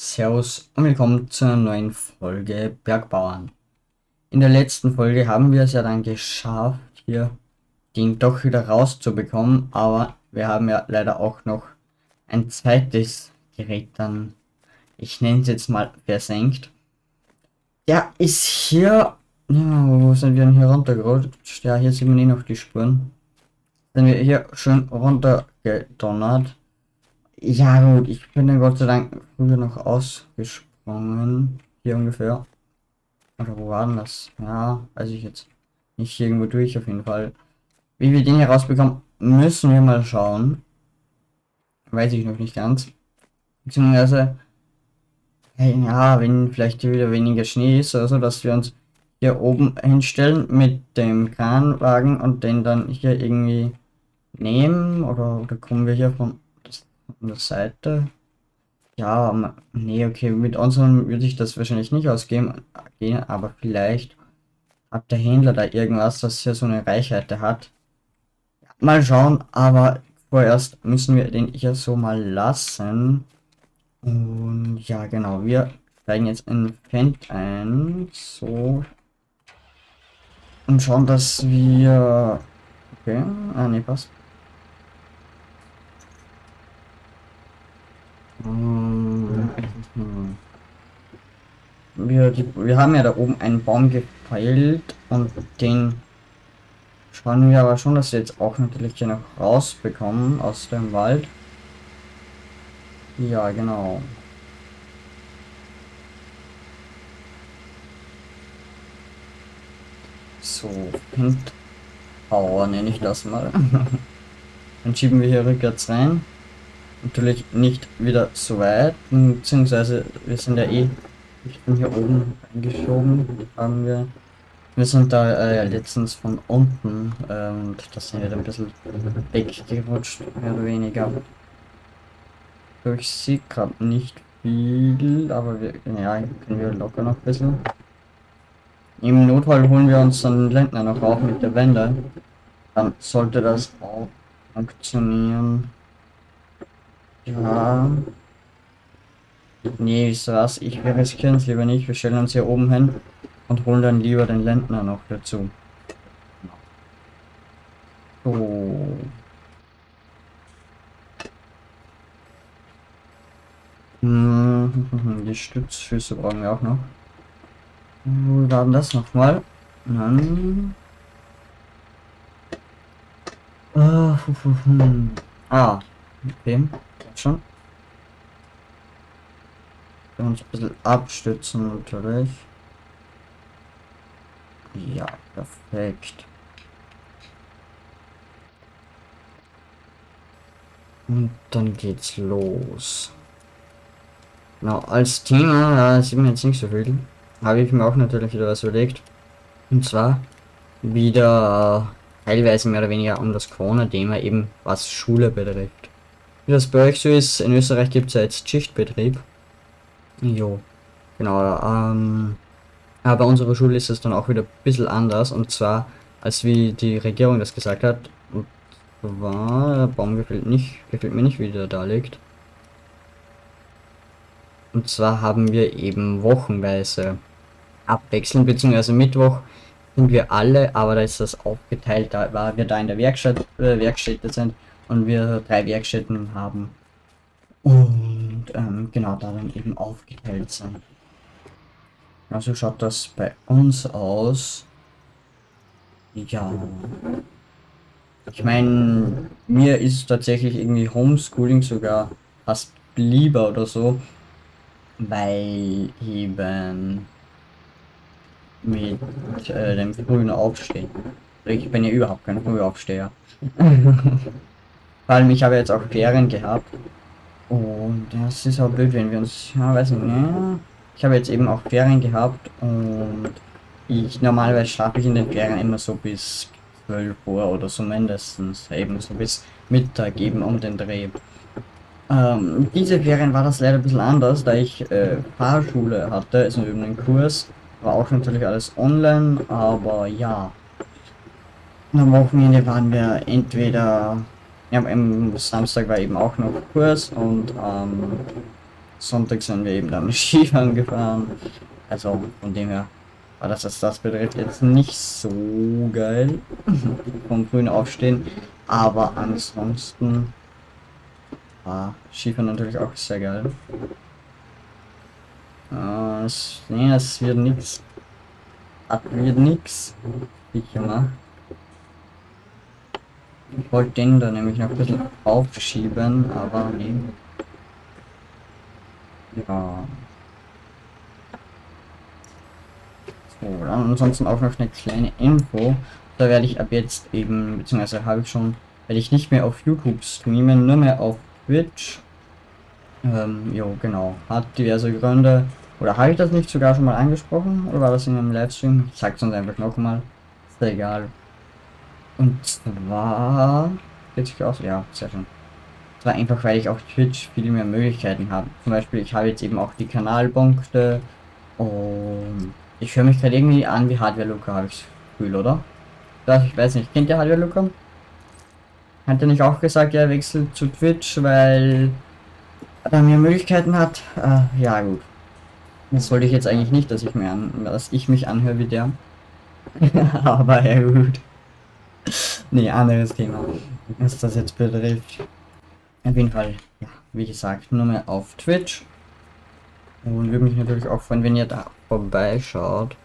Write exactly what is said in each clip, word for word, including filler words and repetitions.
Servus und willkommen zu einer neuen Folge Bergbauern. In der letzten Folge haben wir es ja dann geschafft, hier den doch wieder rauszubekommen, aber wir haben ja leider auch noch ein zweites Gerät dann, ich nenne es jetzt mal versenkt. Der ist hier, ja, wo sind wir denn hier runtergerutscht? Ja, hier sehen wir eh noch die Spuren. Sind wir hier schön runtergedonnert. Ja gut, ich bin dann Gott sei Dank früher noch ausgesprungen. Hier ungefähr. Oder wo war denn das? Ja, weiß ich jetzt nicht, hier irgendwo durch auf jeden Fall. Wie wir den hier rausbekommen, müssen wir mal schauen. Weiß ich noch nicht ganz. Beziehungsweise, hey, ja, wenn vielleicht hier wieder weniger Schnee ist oder so, dass wir uns hier oben hinstellen mit dem Kranwagen und den dann hier irgendwie nehmen. Oder, oder kommen wir hier von an der Seite? Ja, ma- nee, okay, mit unseren würde ich das wahrscheinlich nicht ausgehen, gehen, aber vielleicht hat der Händler da irgendwas, das hier so eine Reichweite hat. Mal schauen, aber vorerst müssen wir den hier so mal lassen. Und ja, genau, wir steigen jetzt in Fendt ein, so, und schauen, dass wir, okay, ah, nee, passt. Hm, hm. Wir, die, wir haben ja da oben einen Baum gefeilt und den schauen wir aber schon, dass wir jetzt auch natürlich hier noch rausbekommen aus dem Wald. Ja, genau. So, Windpower nenne ich das mal. Dann schieben wir hier rückwärts rein. Natürlich nicht wieder so weit, beziehungsweise wir sind ja eh, ich bin hier oben eingeschoben, haben wir. Wir sind da äh, ja letztens von unten äh, und das sind wir ein bisschen weggerutscht, mehr oder weniger. Ich sehe gerade nicht viel, aber wir, ja, können wir locker noch ein bisschen. Im Notfall holen wir uns dann den Lendner noch auf mit der Wende. Dann sollte das auch funktionieren. Ja. Nee, wisst ihr was? Ich wir riskieren es lieber nicht. Wir stellen uns hier oben hin und holen dann lieber den Lendner noch dazu. So. Hm, die Stützfüße brauchen wir auch noch. Wir laden das nochmal. Dann. Ah, ah, okay. Schon. Wir uns ein bisschen abstützen natürlich. Ja, perfekt. Und dann geht's los. Genau, als Thema, da sieht man jetzt nicht so viel. Habe ich mir auch natürlich wieder was überlegt. Und zwar wieder äh, teilweise mehr oder weniger um das Corona-Thema, eben was Schule betrifft. Wie das bei euch so ist, in Österreich gibt es ja jetzt Schichtbetrieb. Jo, genau. Ähm, aber bei unserer Schule ist es dann auch wieder ein bisschen anders. Und zwar, als wie die Regierung das gesagt hat. Und zwar, der Baum gefällt nicht, gefällt mir nicht, wie der da liegt. Und zwar haben wir eben wochenweise abwechselnd, beziehungsweise Mittwoch sind wir alle, aber da ist das aufgeteilt, da weil wir da in der Werkstatt, äh, Werkstätte sind und wir drei Werkstätten haben. Und ähm, genau, da dann eben aufgeteilt sind. Also schaut das bei uns aus. Ja. Ich meine, mir ist tatsächlich irgendwie Homeschooling sogar fast lieber oder so, weil eben mit äh, dem frühen Aufstehen. Ich bin ja überhaupt kein Frühaufsteher. Vor allem, ich habe jetzt auch Ferien gehabt. Und das ist auch blöd, wenn wir uns, ja, weiß nicht, ne? Ich habe jetzt eben auch Ferien gehabt und ich normalerweise schlafe ich in den Ferien immer so bis zwölf Uhr oder so mindestens, eben so bis Mittag eben um den Dreh. Ähm, diese Ferien war das leider ein bisschen anders, da ich äh, Fahrschule hatte, also eben einen Kurs, war auch natürlich alles online, aber ja. Am Wochenende waren wir entweder, ja, am Samstag war eben auch noch Kurs und am Sonntag sind wir eben dann Skifahren gefahren. Also von dem her war das, was das betrifft, jetzt nicht so geil. Vom frühen Aufstehen. Aber ansonsten war Skifahren natürlich auch sehr geil. Äh, es, nee, es wird nichts. Das wird nichts. Ich gemacht. Ich wollte den da nämlich noch ein bisschen aufschieben, aber nee. Ja. So, dann ansonsten auch noch eine kleine Info. Da werde ich ab jetzt eben, beziehungsweise habe ich schon, werde ich nicht mehr auf YouTube streamen, nur mehr auf Twitch. Ähm, jo, genau. Hat diverse Gründe. Oder habe ich das nicht sogar schon mal angesprochen? Oder war das in einem Livestream? Ich sag's uns einfach nochmal. Ist ja egal. Und zwar. Geht sich aus? Ja, sehr schön. Das war einfach, weil ich auf Twitch viel mehr Möglichkeiten habe. Zum Beispiel, ich habe jetzt eben auch die Kanalpunkte. Und ich höre mich gerade irgendwie an wie Hardware Luca, habe ich das Gefühl, oder? Das, ich weiß nicht. Kennt ihr Hardware Luca? Hat er nicht auch gesagt, er wechselt zu Twitch, weil er mehr Möglichkeiten hat? Äh, ja, gut. Das wollte ich jetzt eigentlich nicht, dass ich mir an, dass ich mich anhöre wie der. Aber ja, gut. Nee, anderes Thema, was das jetzt betrifft. Auf jeden Fall, ja, wie gesagt, nur mehr auf Twitch. Und würde mich natürlich auch freuen, wenn ihr da vorbeischaut.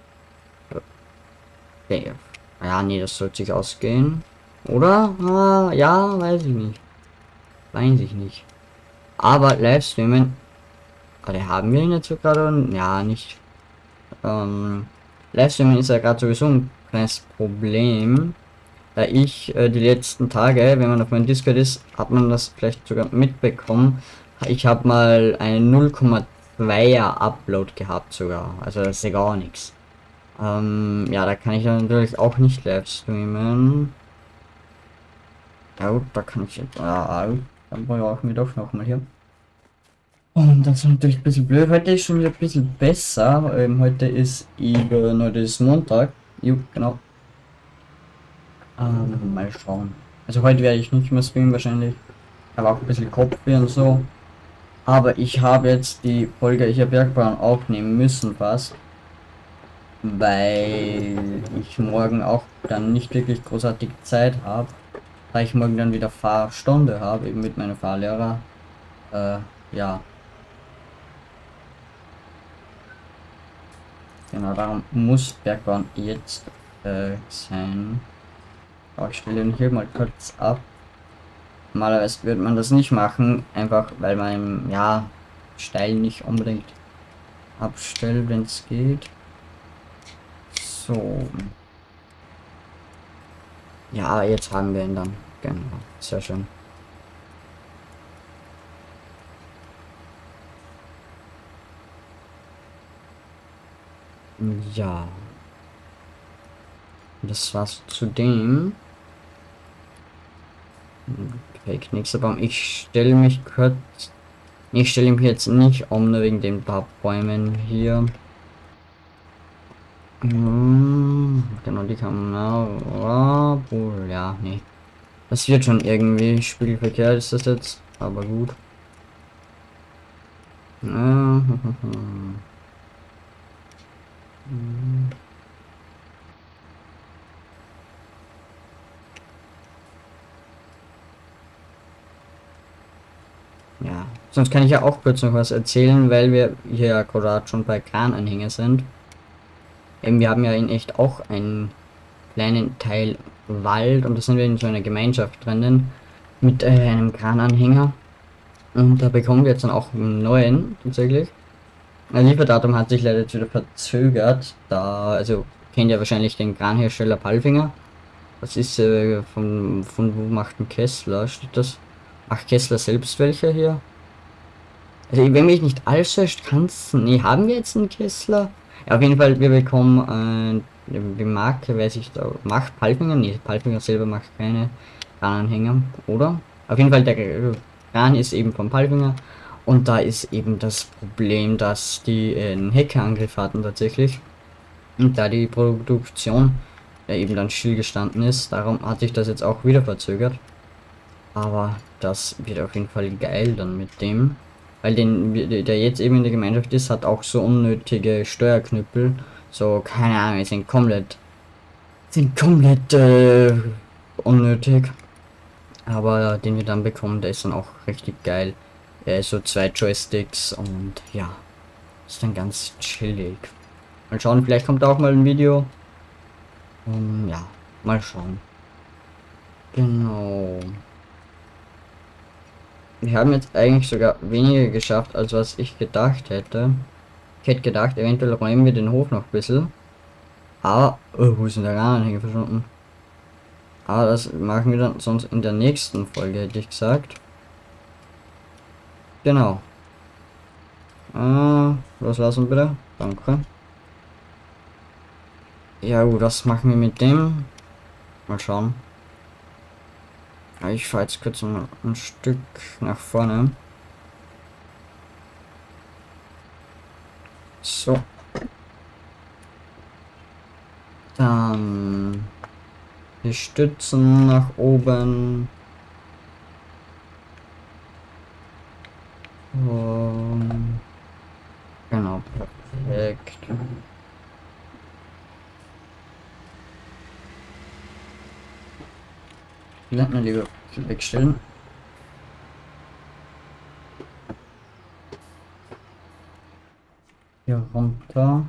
Okay. Ja, nee, das sollte sich ausgehen. Oder? Ah, ja, weiß ich nicht. Weiß ich nicht. Aber Livestreamen. Oder haben wir ihn jetzt so gerade? Ja, nicht. Ähm, Livestreamen ist ja gerade sowieso ein kleines Problem. Da ich äh, die letzten Tage, wenn man auf meinem Discord ist, hat man das vielleicht sogar mitbekommen. Ich habe mal einen null Komma zweier Upload gehabt sogar. Also das ist ja gar nichts. Ähm, ja, da kann ich dann natürlich auch nicht live streamen. Ja gut, da kann ich jetzt. Ja, dann brauchen wir doch noch mal hier. Und das ist natürlich ein bisschen blöd. Heute ist schon wieder ein bisschen besser. Ähm, heute ist eben, heute ist Montag. Jo, genau. Ähm, mal schauen. Also heute werde ich nicht mehr streamen wahrscheinlich. Aber auch ein bisschen Kopfweh und so. Aber ich habe jetzt die Folge Ich habe Bergbahn aufnehmen müssen fast. Weil ich morgen auch dann nicht wirklich großartig Zeit habe. Da ich morgen dann wieder Fahrstunde habe, eben mit meinem Fahrlehrer. Äh, ja. Genau, darum muss Bergbahn jetzt äh, sein. Aber ich stelle ihn hier mal kurz ab. Normalerweise würde man das nicht machen, einfach weil man ja steil nicht unbedingt abstellt, wenn es geht. So. Ja, jetzt haben wir ihn dann. Genau, sehr schön. Ja. Das war's zu dem. Okay, Knickserbaum. Ich stelle mich kurz. Ich stelle mich jetzt nicht um, nur wegen den paar Bäumen hier. Hm, genau, die kann man. Oh, ja, nee. Das wird schon irgendwie. Spiegelverkehr ist das jetzt. Aber gut. Ja. Ja, sonst kann ich ja auch kurz noch was erzählen, weil wir hier ja gerade schon bei Krananhänger sind. Eben, wir haben ja in echt auch einen kleinen Teil Wald und da sind wir in so einer Gemeinschaft drinnen mit äh, einem Krananhänger. Und da bekommen wir jetzt dann auch einen neuen tatsächlich. Ein Lieferdatum hat sich leider jetzt wieder verzögert, da, also kennt ihr wahrscheinlich den Kranhersteller Palfinger. Das ist äh, von, von wo macht ein Kessler, steht das? Ach, Kessler selbst welcher hier? Also wenn mich nicht alles täuscht, kann's. Nee, haben wir jetzt einen Kessler? Ja, auf jeden Fall, wir bekommen äh, die Marke, weiß ich da. Macht Palfinger? Nee, Palfinger selber macht keine Krananhänger, oder? Auf jeden Fall, der Kran ist eben von Palfinger. Und da ist eben das Problem, dass die äh, einen Hackerangriff hatten tatsächlich. Und da die Produktion ja, eben dann stillgestanden ist, darum hat sich das jetzt auch wieder verzögert. Aber das wird auf jeden Fall geil dann mit dem. Weil den, der jetzt eben in der Gemeinschaft ist, hat auch so unnötige Steuerknüppel. So, keine Ahnung, sind komplett, sind komplett äh, unnötig. Aber den wir dann bekommen, der ist dann auch richtig geil. Er ist so zwei Joysticks und ja, ist dann ganz chillig. Mal schauen, vielleicht kommt auch mal ein Video. Um, ja, mal schauen. Genau. Wir haben jetzt eigentlich sogar weniger geschafft, als was ich gedacht hätte. Ich hätte gedacht, eventuell räumen wir den Hof noch ein bisschen. Aber, oh, wo ist denn der Rahmenhänger verschwunden? Aber das machen wir dann sonst in der nächsten Folge, hätte ich gesagt. Genau. Ah, loslassen bitte. Danke. Ja gut, was machen wir mit dem? Mal schauen. Ich fahre jetzt kurz mal ein Stück nach vorne. So. Dann die Stützen nach oben. Und genau, perfekt. Die werden wir lieber wegstellen. Hier runter.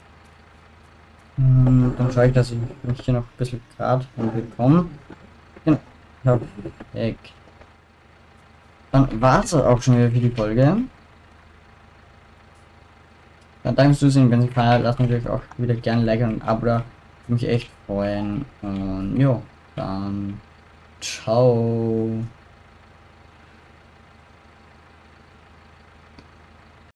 Und dann schaue ich, dass ich mich hier noch ein bisschen gerade hinbekomme. Genau. Perfekt. Dann war es auch schon wieder für die Folge. Dann danke fürs Zusehen, wenn es gefallen hat, lasst natürlich auch wieder gerne ein Like und ein Abo da. Würde mich echt freuen. Und jo, dann ciao.